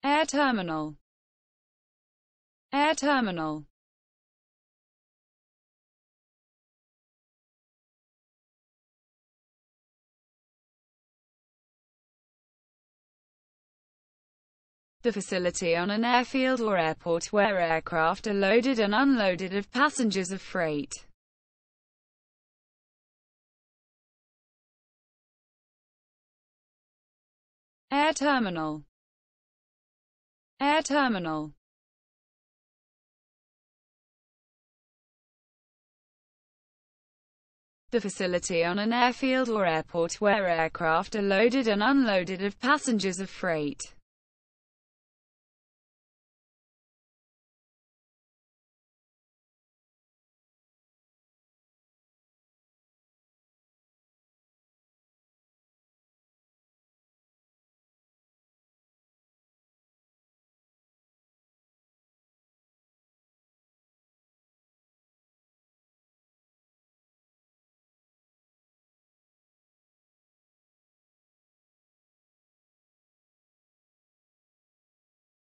Air terminal. Air terminal. The facility on an airfield or airport where aircraft are loaded and unloaded of passengers of freight. Air terminal. Air terminal. The facility on an airfield or airport where aircraft are loaded and unloaded of passengers of freight.